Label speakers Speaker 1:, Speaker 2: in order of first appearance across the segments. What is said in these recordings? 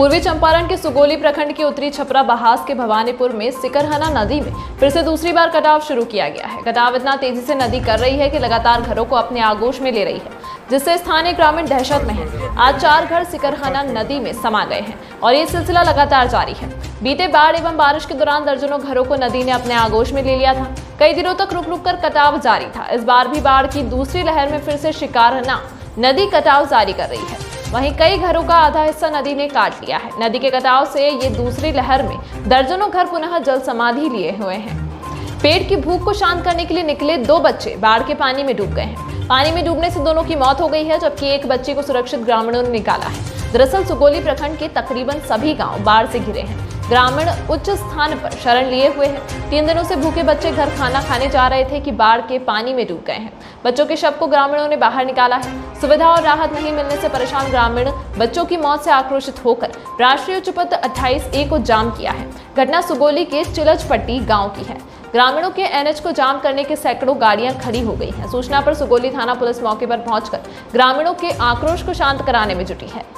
Speaker 1: पूर्वी चंपारण के सुगोली प्रखंड के उत्तरी छपरा बहास के भवानीपुर में सिकरहना नदी में फिर से दूसरी बार कटाव शुरू किया गया है। कटाव इतना तेजी से नदी कर रही है कि लगातार घरों को अपने आगोश में ले रही है, जिससे स्थानीय ग्रामीण दहशत में हैं। आज 4 घर सिकरहना नदी में समा गए हैं और ये सिलसिला लगातार जारी है। बीते बाढ़ एवं बारिश के दौरान दर्जनों घरों को नदी ने अपने आगोश में ले लिया था। कई दिनों तक रुक रुक कर कटाव जारी था। इस बार भी बाढ़ की दूसरी लहर में फिर से सिकरहना नदी कटाव जारी कर रही है। वहीं कई घरों का आधा हिस्सा नदी ने काट लिया है। नदी के कटाव से ये दूसरी लहर में दर्जनों घर पुनः जल समाधि लिए हुए हैं। पेट की भूख को शांत करने के लिए निकले 2 बच्चे बाढ़ के पानी में डूब गए हैं। पानी में डूबने से दोनों की मौत हो गई है, जबकि एक बच्चे को सुरक्षित ग्रामीणों ने निकाला है। दरअसल सुगोली प्रखंड के तकरीबन सभी गांव बाढ़ से घिरे हैं। ग्रामीण उच्च स्थान पर शरण लिए हुए हैं। 3 दिनों से भूखे बच्चे घर खाना खाने जा रहे थे कि बाढ़ के पानी में डूब गए हैं। बच्चों के शव को ग्रामीणों ने बाहर निकाला है। सुविधा और राहत नहीं मिलने से परेशान ग्रामीण बच्चों की मौत से आक्रोशित होकर राष्ट्रीय उच्च पथ 28A को जाम किया है। घटना सुगोली के चिलचपट्टी गाँव की है। ग्रामीणों के NH को जाम करने के सैकड़ों गाड़ियां खड़ी हो गई हैं। सूचना पर सुगोली थाना पुलिस मौके पर पहुंचकर ग्रामीणों के आक्रोश को शांत कराने में जुटी है।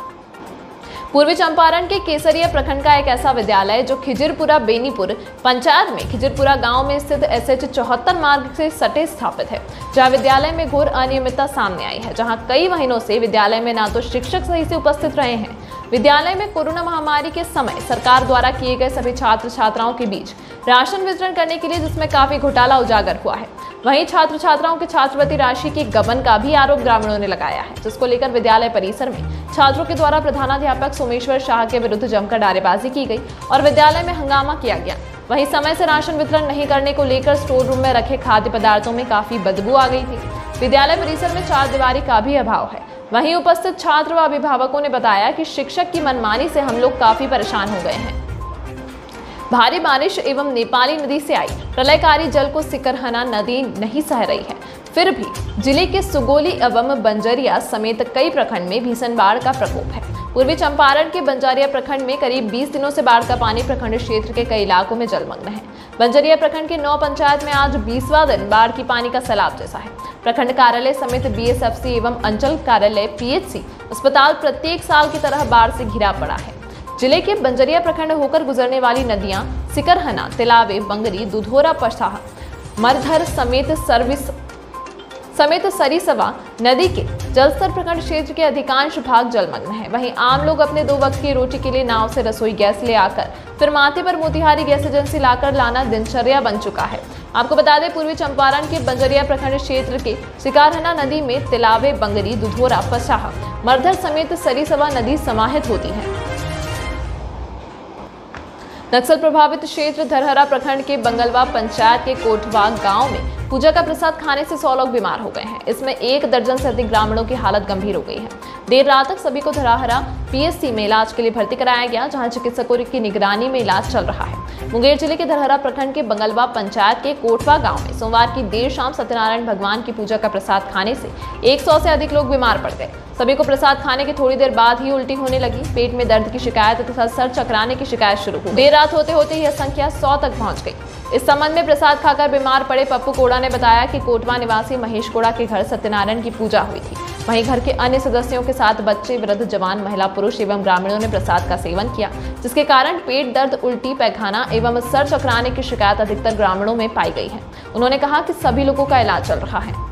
Speaker 1: पूर्वी चंपारण के केसरिया प्रखंड का एक ऐसा विद्यालय जो खिजरपुरा बेनीपुर पंचायत में खिजरपुरा गांव में स्थित SH 74 मार्ग से सटे स्थापित है, जहां विद्यालय में घोर अनियमितता सामने आई है। जहां कई महीनों से विद्यालय में ना तो शिक्षक सही से उपस्थित रहे हैं। विद्यालय में कोरोना महामारी के समय सरकार द्वारा किए गए सभी छात्र छात्राओं के बीच राशन वितरण करने के लिए जिसमें काफी घोटाला उजागर हुआ है। वहीं छात्र छात्राओं के छात्रवृत्ति राशि के गबन का भी आरोप ग्रामीणों ने लगाया है, जिसको लेकर विद्यालय परिसर में छात्रों के द्वारा प्रधानाध्यापक सोमेश्वर शाह के विरुद्ध जमकर नारेबाजी की गई और विद्यालय में हंगामा किया गया। वहीं समय से राशन वितरण नहीं करने को लेकर स्टोर रूम में रखे खाद्य पदार्थों में काफी बदबू आ गई थी। विद्यालय परिसर में 4 दीवारी का भी अभाव है। वहीं उपस्थित छात्र व अभिभावकों ने बताया कि शिक्षक की मनमानी से हम लोग काफी परेशान हो गए हैं। भारी बारिश एवं नेपाली नदी से आई प्रलयकारी जल को सिकरहना नदी नहीं सह रही है। फिर भी जिले के सुगोली एवं बंजरिया समेत कई प्रखंड में भीषण बाढ़ का प्रकोप है। पूर्वी चंपारण के बंजरिया प्रखंड में करीब 20 दिनों से बाढ़ का पानी प्रखंड क्षेत्र के कई इलाकों में जलमग्न है। बंजरिया प्रखंड के 9 पंचायत में आज 20वां दिन बाढ़ की पानी का सैलाब जैसा है। प्रखंड कार्यालय समेत BSFC एवं अंचल कार्यालय PHC अस्पताल प्रत्येक साल की तरह बाढ़ से घिरा पड़ा है। जिले के बंजरिया प्रखंड होकर गुजरने वाली नदियां सिकरहना, तिलावे, बंगरी, दुधोरा, पछाह, मरधर समेत सरिसवा नदी के जलस्तर प्रखंड क्षेत्र के अधिकांश भाग जलमग्न है। वहीं आम लोग अपने 2 वक्त की रोटी के लिए नाव से रसोई गैस ले आकर फिर माथे पर मोतिहारी गैस एजेंसी लाकर लाना दिनचर्या बन चुका है। आपको बता दें, पूर्वी चंपारण के बंजरिया प्रखंड क्षेत्र के सिकरहना नदी में तिलावे, बंगरी, दुधोरा, पछाह, मरधर समेत सरिसवा नदी समाहित होती है। नक्सल प्रभावित क्षेत्र धरहरा प्रखंड के बंगलवा पंचायत के कोटवा गांव में पूजा का प्रसाद खाने से 100 लोग बीमार हो गए हैं। इसमें 1 दर्जन से अधिक ग्रामीणों की हालत गंभीर हो गई है। देर रात तक सभी को धरहरा PSC में इलाज के लिए भर्ती कराया गया, जहां चिकित्सकों की निगरानी में इलाज चल रहा है। मुंगेर जिले के धरहरा प्रखंड के बंगलवा पंचायत के कोटवा गांव में सोमवार की देर शाम सत्यनारायण भगवान की पूजा का प्रसाद खाने से 100 से अधिक लोग बीमार पड़ गए। सभी को प्रसाद खाने के थोड़ी देर बाद ही उल्टी होने लगी, पेट में दर्द की शिकायत तथा सर चकराने की शिकायत शुरू हुई। देर रात होते होते यह संख्या 100 तक पहुंच गई। इस संबंध में प्रसाद खाकर बीमार पड़े पप्पू कोड़ा ने बताया कि कोटवा निवासी महेश कोड़ा के घर सत्यनारायण की पूजा हुई थी। वहीं घर के अन्य सदस्यों के साथ बच्चे, वृद्ध, जवान, महिला, पुरुष एवं ग्रामीणों ने प्रसाद का सेवन किया, जिसके कारण पेट दर्द, उल्टी, पैखाना एवं सर चकराने की शिकायत अधिकतर ग्रामीणों में पाई गई है। उन्होंने कहा कि सभी लोगों का इलाज चल रहा है।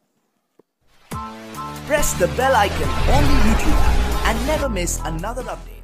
Speaker 2: Press the bell icon on the YouTube app and never miss another update.